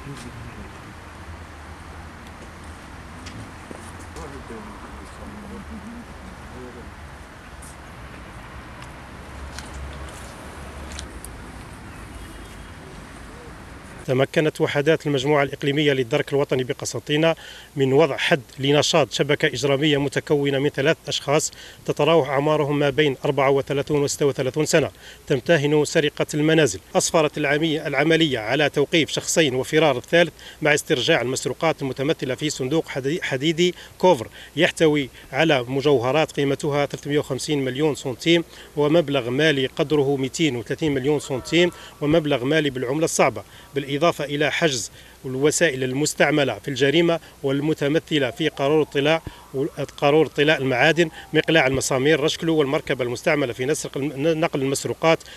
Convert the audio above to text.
تمكنت وحدات المجموعة الإقليمية للدرك الوطني بقسنطينة من وضع حد لنشاط شبكة إجرامية متكونة من 3 أشخاص تتراوح أعمارهم ما بين 34 و 36 سنة تمتهن سرقة المنازل. أسفرت العملية على توقيف شخصين وفرار الثالث مع استرجاع المسروقات المتمثلة في صندوق حديدي كوفر يحتوي على مجوهرات قيمتها 350 مليون سنتيم ومبلغ مالي قدره 230 مليون سنتيم ومبلغ مالي بالعملة الصعبة، بالإضافة إلى حجز الوسائل المستعملة في الجريمة والمتمثلة في قارور اطلاء المعادن، مقلاع المسامير، رشكلو، والمركبة المستعملة في نقل المسروقات